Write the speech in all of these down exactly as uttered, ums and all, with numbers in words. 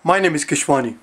My name is Keshwani.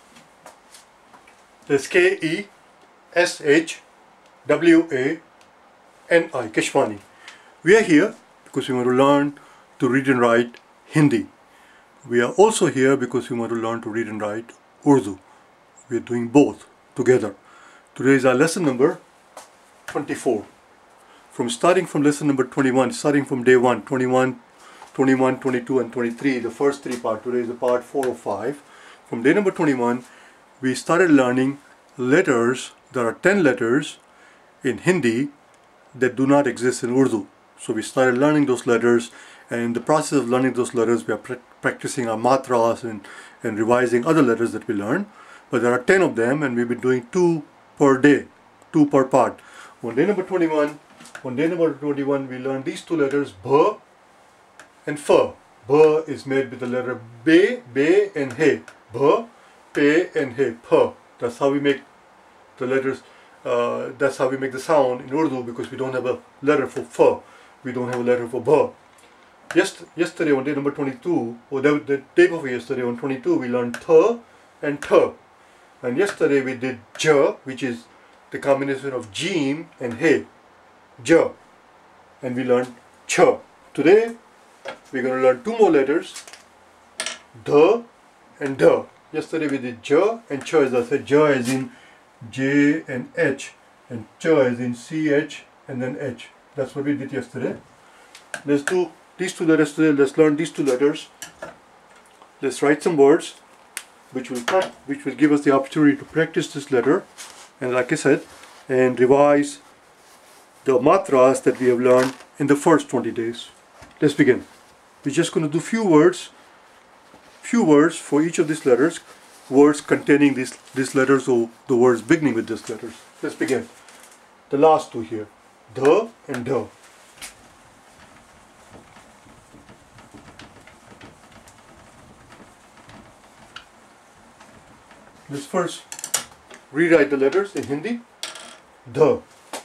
That's K E S H W A N I, Keshwani. We are here because we want to learn to read and write Hindi. We are also here because we want to learn to read and write Urdu. We are doing both together. Today is our lesson number twenty-four. From starting from lesson number twenty-one, starting from day one, twenty-one, twenty-one, twenty-two and twenty-three, the first three parts. Today is the part four or five. From day number twenty-one, we started learning letters. There are ten letters in Hindi that do not exist in Urdu. So we started learning those letters, and in the process of learning those letters, we are pra practicing our matras and, and revising other letters that we learn. But there are ten of them, and we've been doing two per day, two per part. On day number twenty-one, on day number twenty-one, we learned these two letters, B and F. B is made with the letter B, B and He. B, P and He. P. That's how we make the letters. Uh, that's how we make the sound in Urdu, because we don't have a letter for F. We don't have a letter for B. Yes, yesterday on day number twenty-two, or the, the day before yesterday on twenty-two, we learned T and T. And yesterday we did J, which is the combination of Jim and He. J. And we learned Ch. Today we're going to learn two more letters, D and D. Yesterday we did J and Ch, as I said. J as in J and H, and Ch as in C H and then H. That's what we did yesterday. Let's do these two letters today. Let's learn these two letters. Let's write some words which will which will give us the opportunity to practice this letter, and like I said, and revise the matras that we have learned in the first twenty days. Let's begin. We're just going to do few words, few words for each of these letters, words containing these these letters, or the words beginning with these letters. Let's begin. The last two here, D and D. Let's first rewrite the letters in Hindi. D.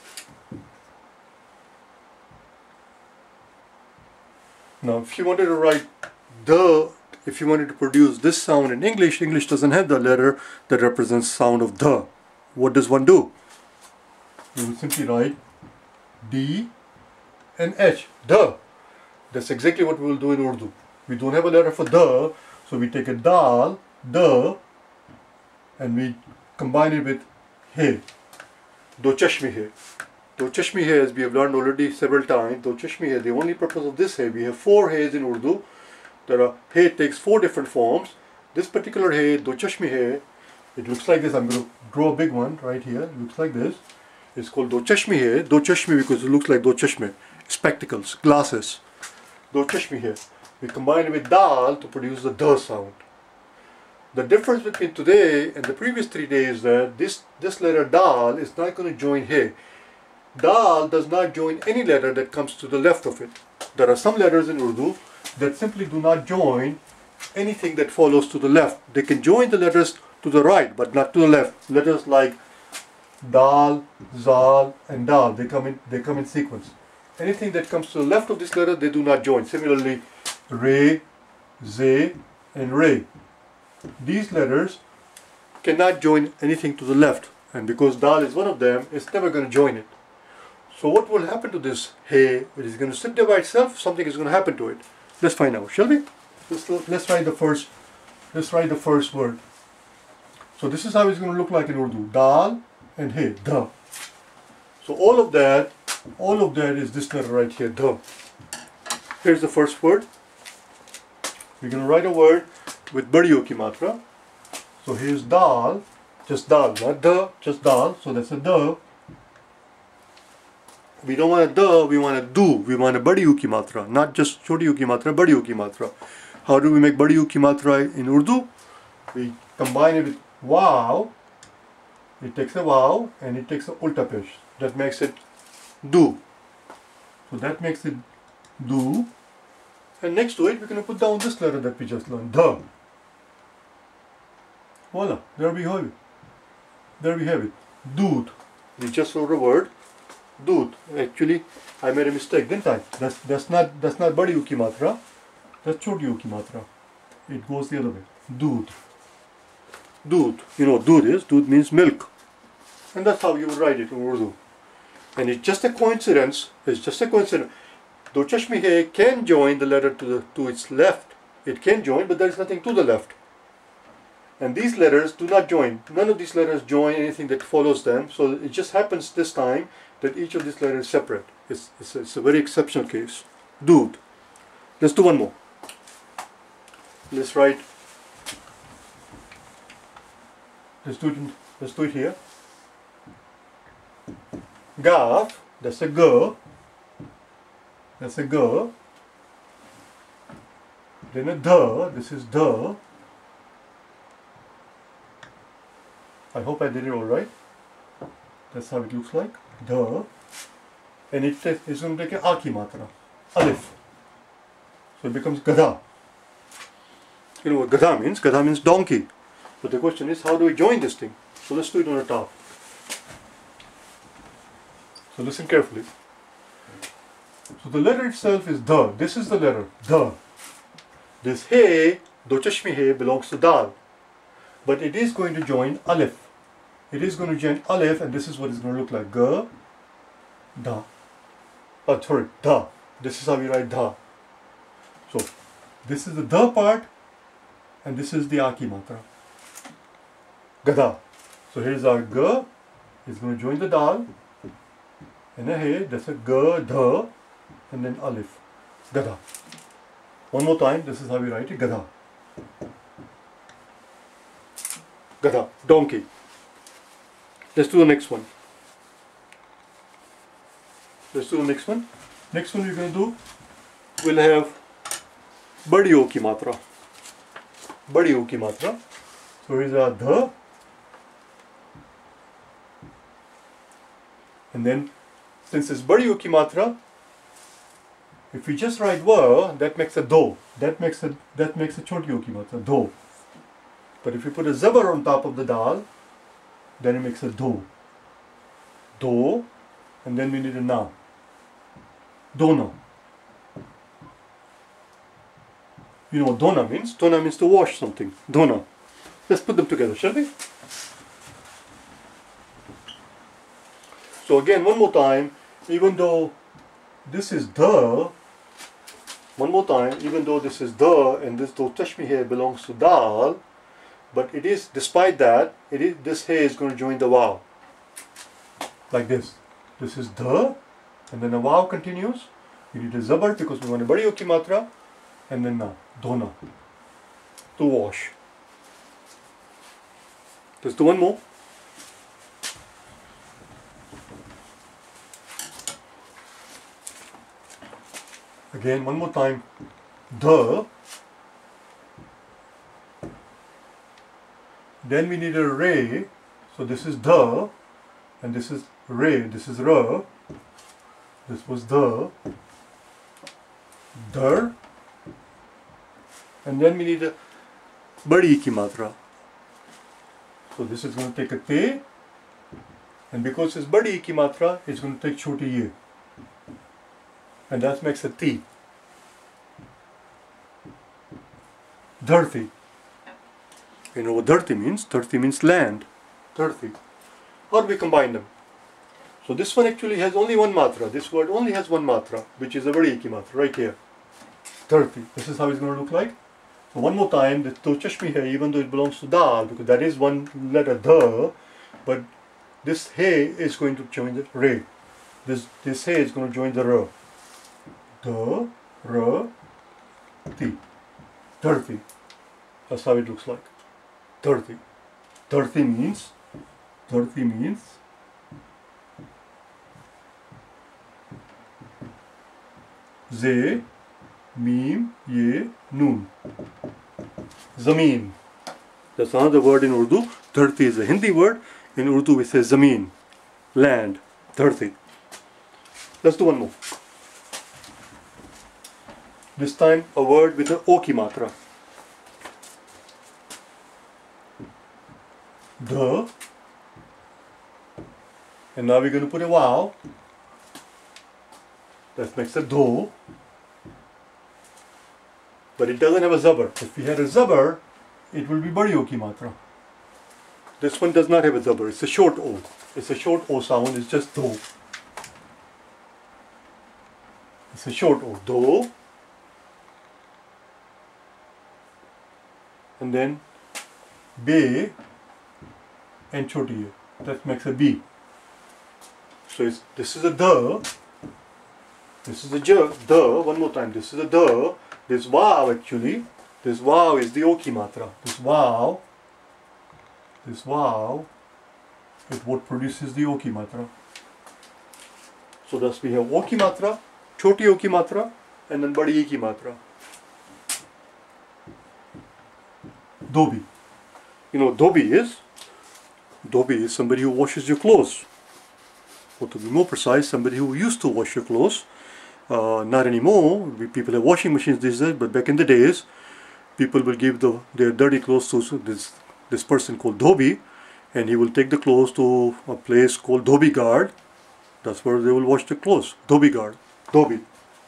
Now, if you wanted to write D, if you wanted to produce this sound in English, English doesn't have the letter that represents sound of D. What does one do? You will simply write D and H. D. That's exactly what we will do in Urdu. We don't have a letter for D, so we take a dal, D, and we combine it with He. Do chashmi hai. Do chashmi hai, as we have learned already several times. Do chashmi hai, the only purpose of this hai, we have four hays in Urdu. There are He takes four different forms. This particular He, do chashmi hai, it looks like this. I'm going to draw a big one right here. It looks like this. It's called do chashmi hai. Do chashmi because it looks like do chashme, spectacles, glasses. Do chashmi hai. We combine it with dal to produce the D sound. The difference between today and the previous three days is that this, this letter dal is not going to join He. Dal does not join any letter that comes to the left of it. There are some letters in Urdu that simply do not join anything that follows to the left. They can join the letters to the right, but not to the left. Letters like dal, zal and dal, they come in, they come in sequence. Anything that comes to the left of this letter, they do not join. Similarly, re, ze and re. These letters cannot join anything to the left, and because dal is one of them, it's never going to join it. So what will happen to this He? It is going to sit there by itself. Something is going to happen to it. Let's find out, shall we? Let's, let's write the first. Let's write the first word. So this is how it's going to look like in Urdu: dal and He. Da. So all of that, all of that is this letter right here. Da. Here's the first word. We're going to write a word with badiyo ki matra. So here's dal, just dal, not da, just dal. So that's a da. We don't want a da, we want a do. We want a badiyo ki matra, not just chotiyo ki matra, badiyo ki matra. How do we make badiyo ki matra in Urdu? We combine it with wow. It takes a wow and it takes a ulta pesh. That makes it do. So that makes it do. And next to it, we're going to put down this letter that we just learned, da. Voila, there we have it. There we have it. Dood. We just wrote a word. Dood. Actually, I made a mistake, didn't I? That's that's not that's not badiyo ki matra. That's chotiyo ki matra. It goes the other way. Dood. Dood. You know what dood is? Dood means milk. And that's how you would write it in Urdu. And it's just a coincidence. It's just a coincidence. Though chashmi hai can join the letter to the to its left, it can join, but there is nothing to the left. And these letters do not join. None of these letters join anything that follows them. So it just happens this time that each of these letters is separate. It's, it's, it's a very exceptional case. Dood. Let's do one more. Let's write. Let's do it. In, let's do it here. Gaf. That's a G. That's a G. Then a D. This is D. I hope I did it all right. That's how it looks like. D. And it is going to take an A ki matra. Alif. So it becomes Gada. You know what Gada means? Gada means donkey. But the question is, how do we join this thing? So let's do it on the top. So listen carefully. So the letter itself is Da. This is the letter Da. This He, do chashmi He, belongs to Dal. But it is going to join Alif. It is going to join Alif, and this is what it's going to look like. Ga, Da. Oh, sorry, Da. This is how we write Da. So this is the Da part, and this is the Aki matra. Gada. So here's our Ga. It's going to join the Dal. And a He, that's a Ga, Da, and then Alif. Gada. One more time, this is how we write it. Gada. Gada. Donkey. Let's do the next one. Let's do the next one. Next one we're going to do, we'll have Badi O ki matra. Badi O ki matra. So here's our Dha. And then, since it's Badi O ki matra, if we just write Va, that makes a Do. That makes a that makes a Choti O ki matra. Do. But if you put a Zabar on top of the Dal, then it makes a Do. Do. And then we need a Na. Dona. You know what Dona means? Dona means to wash something. Dona. Let's put them together, shall we? So again, one more time, even though this is the, one more time, even though this is the and this do chashmi here belongs to Dal, but it is, despite that, it is, this here is going to join the Vav. Like this. This is the, and then the Vav continues. We need a Zabar because we want a Badi O ki matra, and then Na, Dona, to wash. Let's do one more. Again, one more time. The. Then we need a Re. So this is the, and this is Re. This is Ra. This was the. Dar. And then we need a Badi ki matra. So this is going to take a Te. And because it's Badi ki matra, it's going to take Choti Ye. And that makes a T. Dharti. You know what Dharti means? Dharti means land. Dharti. How do we combine them? So this one actually has only one matra. This word only has one matra, which is a Badi ki matra, right here. Dharti. This is how it's going to look like. So one more time, the to chashmi hai, even though it belongs to Dal, because that is one letter the, but this He is going to join the Re. This this He is going to join the Ra. Da, Ra, Ti. Dharti. That's how it looks like. Dharti. Dharti means, Dharti means Ze, Meem, Ye, Noon. Zameen. That's another word in Urdu. Dharti is a Hindi word. In Urdu we say Zameen. Land. Dharti. Let's do one more. This time a word with an O ki matra. The. And now we're going to put a Vav. That makes a Do. But it doesn't have a Zabar. If we had a Zabar, it will be Badi O ki matra. This one does not have a zabar. It's a short O. It's a short O sound. It's just do. It's a short O. Do. And then be and choti A. That makes a B. So it's, this is a the. This is a j. The. One more time. This is a the. This wow actually. This wow is the oki matra. This wow. This wow. It what produces the oki matra. So thus we have oki matra, choti oki matra, and then badi eki matra. Dhobi. You know, dhobi is dhobi is somebody who washes your clothes. Or to be more precise, somebody who used to wash your clothes. Uh, not anymore. We, people have washing machines these days, but back in the days, people will give the, their dirty clothes to this this person called dhobi, and he will take the clothes to a place called dhobi guard. That's where they will wash the clothes. Dhobi guard. Dhobi.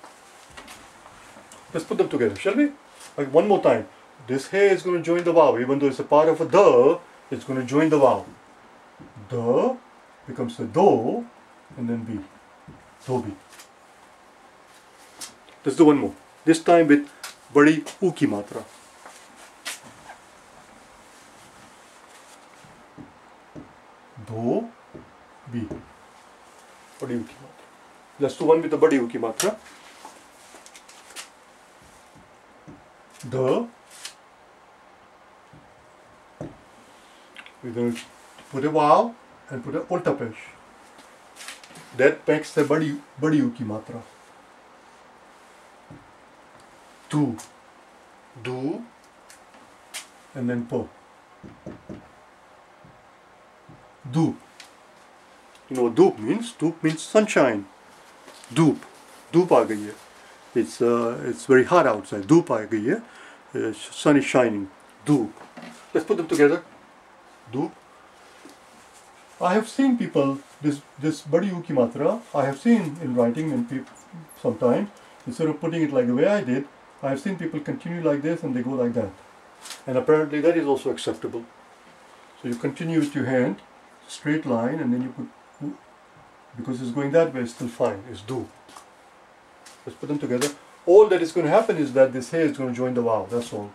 Let's put them together, shall we? Like one more time. This hey is going to join the wow. Even though it's a part of a the, it's going to join the wow. The becomes a do, and then B. Dhobi. Let's do one more. This time with badi u ki matra. Do, B. Badi u ki matra. Let's do one with the badi u ki matra. The. We're going to put a wow and put a ulta pesh. That makes the badi badi u ki matra. Do, do, and then po. Doop. You know what doop means? Doop means sunshine. Doop. Doop aa gayi hai. It's uh, it's very hot outside. Doop aa gayi hai. Uh, sun is shining. Doop. Let's put them together. Doop. I have seen people this this badi u ki matra. I have seen in writing and people sometimes instead of putting it like the way I did. I have seen people continue like this and they go like that. And apparently that is also acceptable. So you continue with your hand, straight line, and then you put, because it's going that way, it's still fine, it's do. Let's put them together. All that is going to happen is that this hey is going to join the wow, that's all.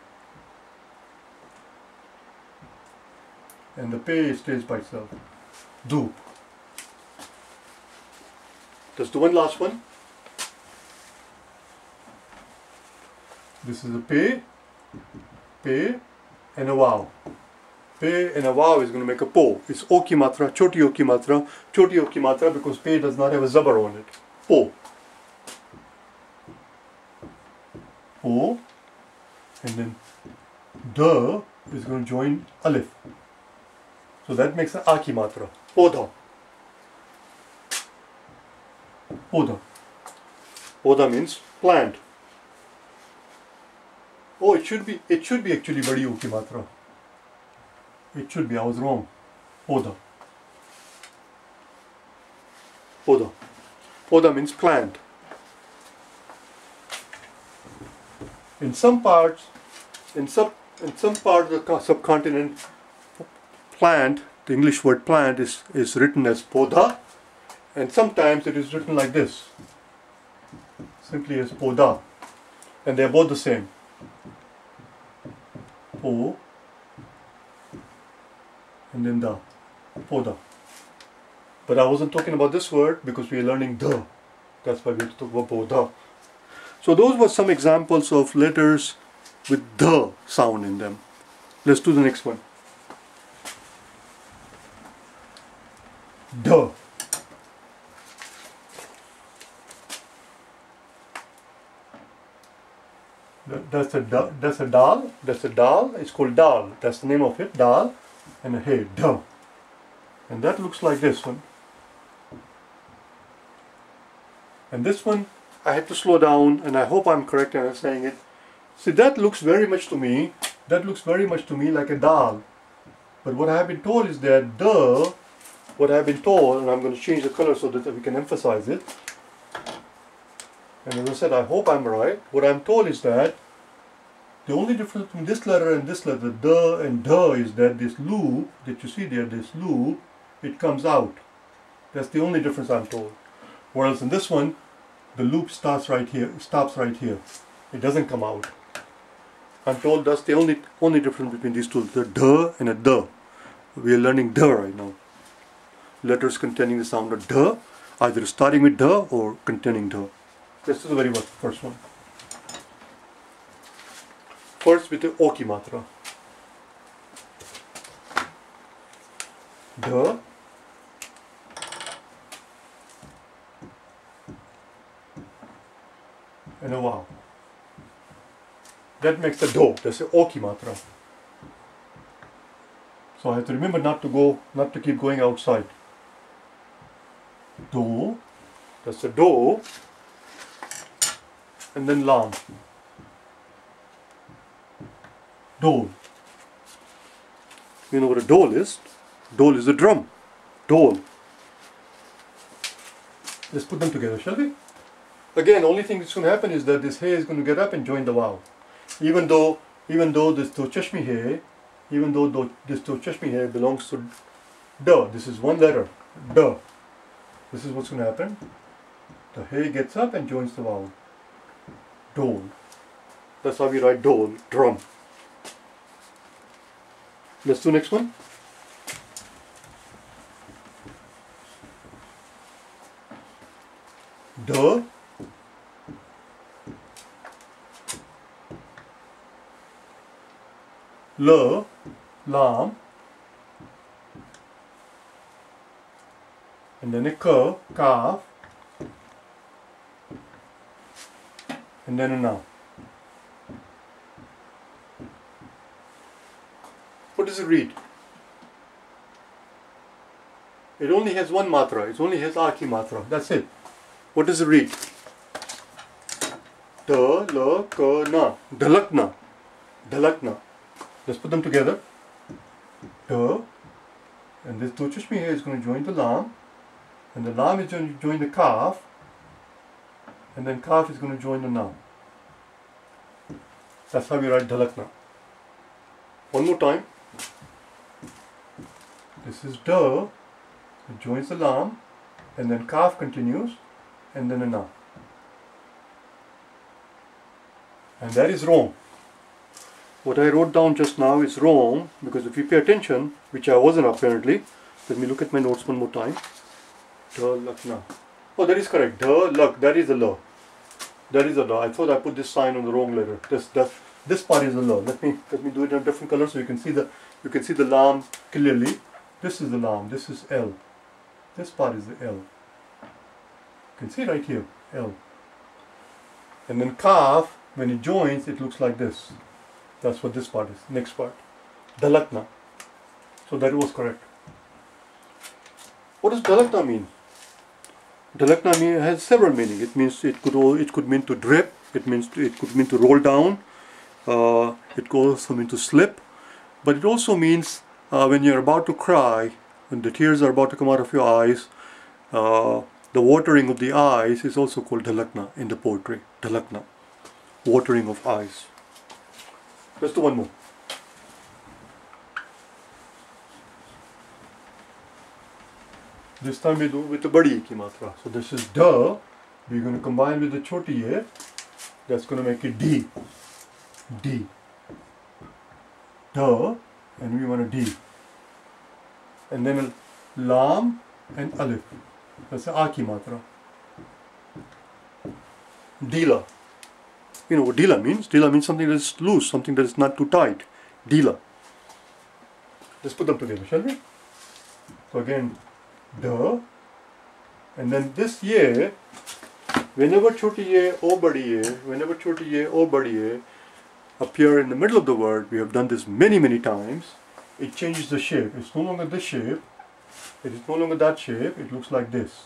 And the pay stays by itself. Do. Let's do one last one. This is a pay, pay, and a wow. Pay and a wow is going to make a po. It's oki matra, choti oki matra, choti oki matra because pay does not have a zabar on it. Po. Po. And then the is going to join alif. So that makes an aki matra. Poda. Poda. Poda means plant. Oh, it should be, it should be actually badi u ki matra. It should be, I was wrong. Poda. Poda. Poda means plant. In some parts, in some, in some part of the subcontinent, plant, the English word plant is, is written as poda, and sometimes it is written like this. Simply as poda. And they are both the same. Po, and then da, poda. But I wasn't talking about this word because we are learning the. That's why we have to talk about poda. So those were some examples of letters with the sound in them. Let's do the next one. The. That's a that's a dal. That's a dal. It's called dal. That's the name of it. Dal, and a hey da. And that looks like this one. And this one, I had to slow down, and I hope I'm correct in saying it. See, that looks very much to me. That looks very much to me like a dal. But what I have been told is that the. What I have been told, and I'm going to change the color so that we can emphasize it. And as I said, I hope I'm right. What I'm told is that The only difference between this letter and this letter, the and the, is that this loop that you see there, this loop, it comes out. That's the only difference I'm told. Whereas in this one, the loop starts right here, stops right here. It doesn't come out. I'm told that's the only only difference between these two, the the and a the. We are learning the right now. Letters containing the sound of the, either starting with the or containing the. This is the very first one. First with the o ki matra. The, and a wow. That makes the do. That's the o ki matra. So I have to remember not to go, not to keep going outside. Do, that's the do, and then lam. Dole. You know what a dole is? Dole is a drum. Dole. Let's put them together, shall we? Again, only thing that's going to happen is that this hey is going to get up and join the wow. Even though, even though this to chashmi hey, even though do, this to chashmi hey belongs to da. This is one letter. Da. This is what's going to happen. The hey gets up and joins the wow. Dole. That's how we write dole, drum. Let's do next one. The, la, lam, and then a ka, kaf, and then a na. What does it read? It only has one matra. It only has aki matra. That's it. What does it read? Da, la, ka, na. Dalakna. Dalakna. Let's put them together. Da. And this do chashmi here is going to join the lam. And the lam is going to join the kaf. And then kaf is going to join the na. That's how we write dalakna. One more time. This is da, it joins the lam, and then kaf continues, and then a na. And that is wrong. What I wrote down just now is wrong, because if you pay attention, which I wasn't apparently, let me look at my notes one more time. Da, lak, na. Oh, that is correct. Da, lak, that is a la. That is a la. I thought I put this sign on the wrong letter. This, that, this part is a la. Let me, let me do it in a different color so you can see the, you can see the lam clearly. This is the lam, this is L. This part is the L. You can see right here, L. And then kaf, when it joins, it looks like this. That's what this part is, next part. Dalakna. So that was correct. What does dalakna mean? Dalakna mean, has several meanings. It means it could it could mean to drip. It means to, it could mean to roll down. Uh, it could also mean to slip. But it also means Uh, when you're about to cry, when the tears are about to come out of your eyes, uh, the watering of the eyes is also called dalakna in the poetry. Dalakna, watering of eyes. Let's do one more. This time we do with the badi ki matra. So this is da. We're going to combine with the choti ye. That's going to make it d. D. Da. And we want a D. And then a lam and alif. That's the aki matra. Dila. You know what dila means? Dila means something that is loose, something that is not too tight. Dila. Let's put them together, shall we? So again, da. And then this ye, whenever choti ye, o badi ye, whenever choti ye, o badi ye, appear in the middle of the word, we have done this many many times, it changes the shape. It's no longer this shape, it is no longer that shape, it looks like this.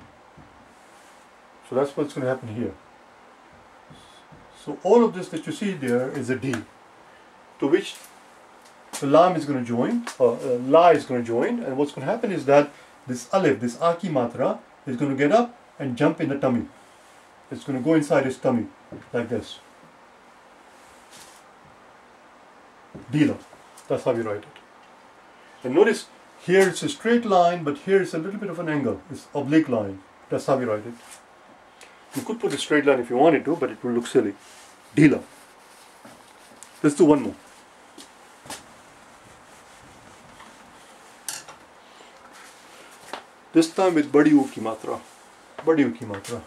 So that's what's going to happen here. So all of this that you see there is a D, to which the lam is going to join, or uh, la is going to join, and what's going to happen is that this alif, this aki matra, is going to get up and jump in the tummy. It's going to go inside his tummy, like this. Dila. That's how we write it. And notice here it's a straight line, but here it's a little bit of an angle. It's oblique line. That's how we write it. You could put a straight line if you wanted to, but it will look silly. Dila. Let's do one more. This time with badi u ki matra. Badi u ki matra.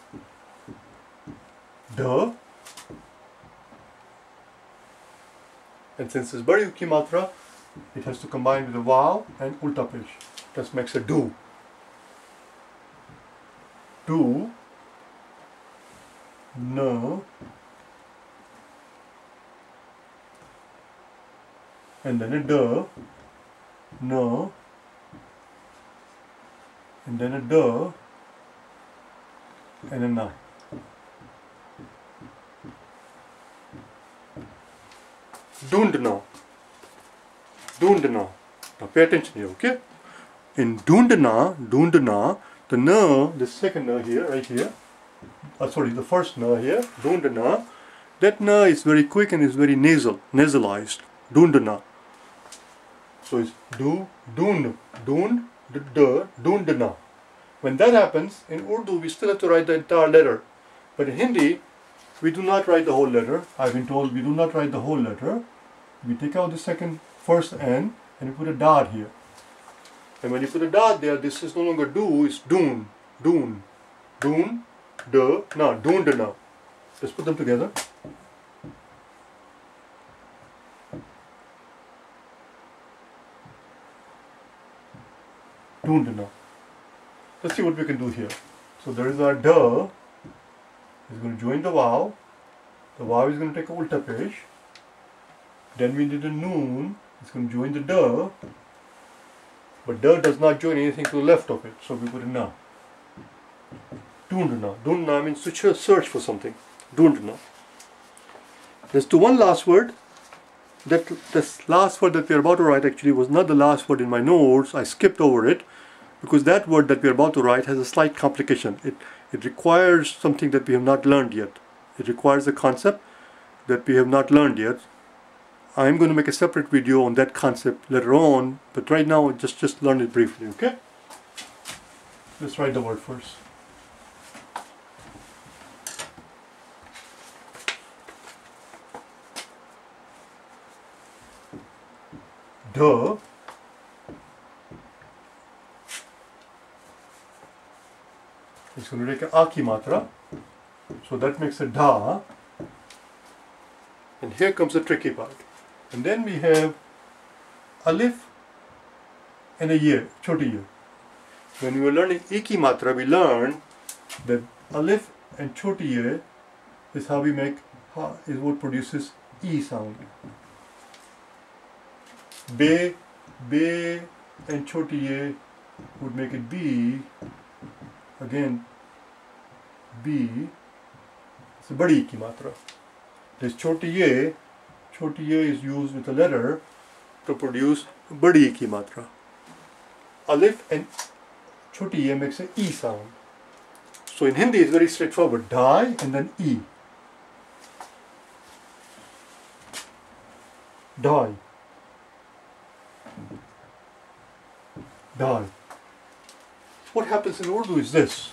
Da. And since it's badi u ki matra, it has to combine with a vav and ulta pesh. That makes a do. Do. No. And then a da. No. And then a da. And a na. Dundna. Dundna. Now pay attention here, okay? In dundna, dundna, the na, the second na here, right here, uh, sorry, the first na here, dundna, that na is very quick and is very nasal, nasalized. Dundna. So it's do, dund, dund, d, dundna. When that happens, in Urdu we still have to write the entire letter. But in Hindi, we do not write the whole letter. I've been told we do not write the whole letter. We take out the second, first N, and we put a dot here. And when you put a dot there, this is no longer do, it's doon, doon, doon, de, na, doon, de, na. Let's put them together. Doon, de, na. Let's see what we can do here. So there is our da, is going to join the vav. The vav is going to take a ulta pesh. Then we need a noon, it's going to join the da. But da does not join anything to the left of it, so we put a na. Dundna. Dundna means to search for something. Dundna. Let's do one last word. That this last word that we are about to write actually was not the last word in my notes. I skipped over it because that word that we are about to write has a slight complication. It, it requires something that we have not learned yet. It requires a concept that we have not learned yet. I'm going to make a separate video on that concept later on, but right now just, just learn it briefly, okay? Let's write the word first. Da. It's going to take an aki matra, so that makes a da. And here comes the tricky part. And then we have alif and a ye, choti ye. When we were learning iki matra, we learned that alif and choti ye is how we make, is what produces e sound. Be, be and choti ye would make it b. Again, b. It's a badi iki matra. This choti ye, choti ye is used with a letter to produce badi ki matra. Alif and choti ye makes an e sound. So in Hindi it's very straightforward. Die and then e. Die. Die. What happens in Urdu is this.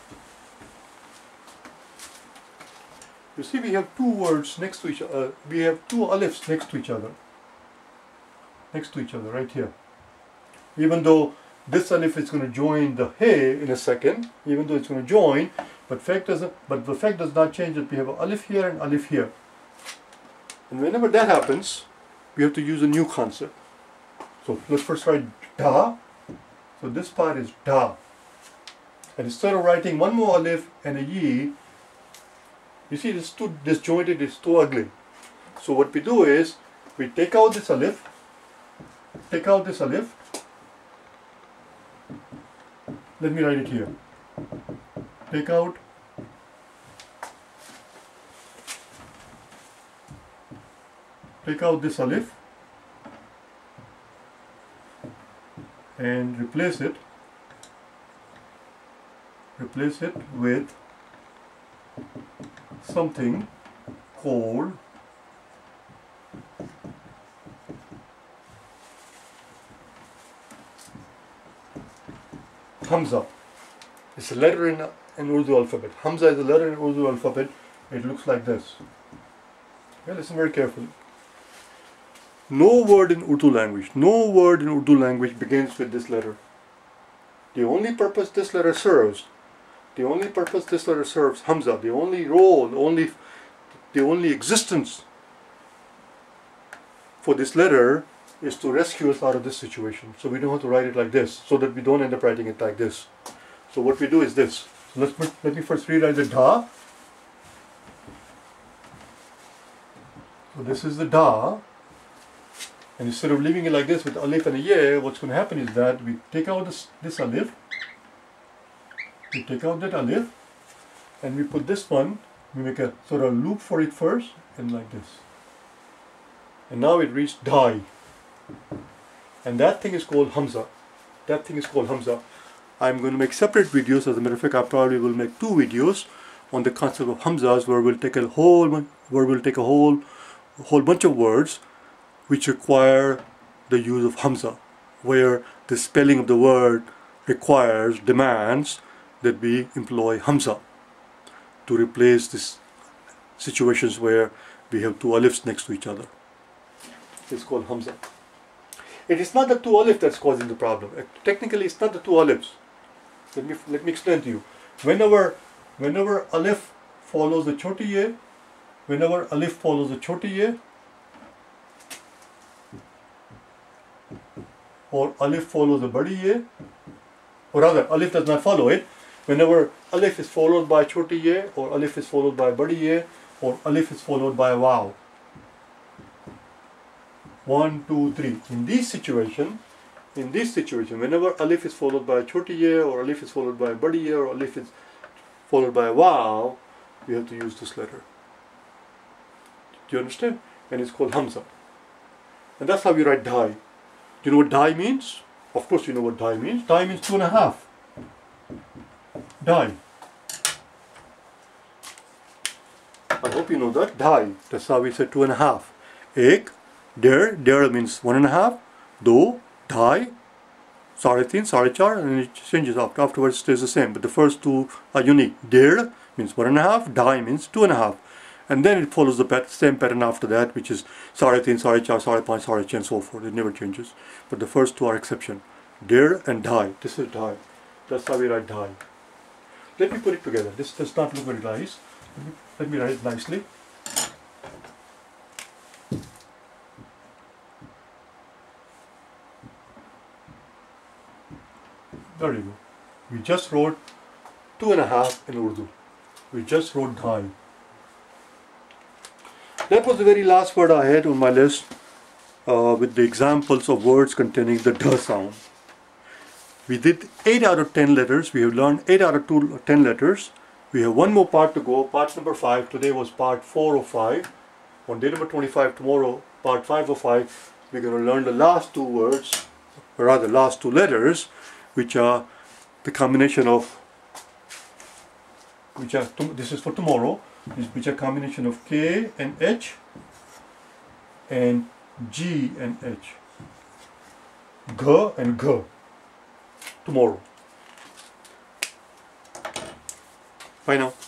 You see, we have two words next to each other. Uh, we have two alifs next to each other. Next to each other, right here. Even though this alif is going to join the he in a second, even though it's going to join, but fact doesn't. But the fact does not change that we have an alif here and alif here. And whenever that happens, we have to use a new concept. So let's first write da. So this part is da. And instead of writing one more alif and a yi, you see, this too disjointed, it's too ugly. So what we do is, we take out this alif, take out this alif, let me write it here. Take out take out this alif and replace it replace it with something called Hamza. It's a letter in an Urdu alphabet. Hamza is a letter in Urdu alphabet. It looks like this. Okay, listen very carefully. No word in Urdu language, no word in Urdu language begins with this letter. The only purpose this letter serves, the only purpose this letter serves, Hamza, the only role, the only, the only existence for this letter is to rescue us out of this situation. So we don't have to write it like this, so that we don't end up writing it like this. So what we do is this. So let's put, let me first rewrite the da. So this is the da. And instead of leaving it like this with alif and a ye, what's going to happen is that we take out this, this alif, we take out that alif, and we put this one, we make a sort of loop for it first, and like this. And now it reached dai. And that thing is called Hamza. That thing is called Hamza. I'm going to make separate videos. As a matter of fact, I probably will make two videos on the concept of Hamzas, where we'll take a whole, where we'll take a whole, a whole bunch of words which require the use of Hamza, where the spelling of the word requires, demands that we employ Hamza to replace these situations where we have two alifs next to each other. It's called Hamza. It is not the two alif that's causing the problem. Technically, it's not the two alifs. Let me let me explain to you. Whenever whenever alif follows the choti ye, whenever alif follows the choti ye, or alif follows the badi ye, or rather alif does not follow it. Whenever alif is followed by choti ye, or alif is followed by badi ye, or alif is followed by a wow. One, two, three. In this situation, in this situation, whenever alif is followed by a choti ye, or alif is followed by a badi ye, or alif is followed by a wow, we have to use this letter. Do you understand? And it's called Hamza. And that's how we write dai. Do you know what dai means? Of course you know what dai means. Dai means two and a half. Dai. I hope you know that. Dai. That's how we say two and a half. Ek, der, der means one and a half. Do, dai, sare teen, sare char, and it changes after. Afterwards it stays the same. But the first two are unique. Der means one and a half. Dai means two and a half. And then it follows the pat same pattern after that, which is sare teen, sare char, sare panch, sare chh, and so forth. It never changes. But the first two are exception. Der and dai. This is dai. That's how we write dai. Let me put it together. This does not look very nice. Let me, let me write it nicely. There you go. We just wrote two and a half in Urdu. We just wrote dai. That was the very last word I had on my list, uh, with the examples of words containing the d sound. We did eight out of ten letters. We have learned eight out of two, ten letters. We have one more part to go, part number five. Today was part four of five. On day number twenty-five, tomorrow, part five of five, we're going to learn the last two words, or rather last two letters, which are the combination of, which are, this is for tomorrow, which are combination of K and H and G and H. G and G. Tomorrow. Bye now.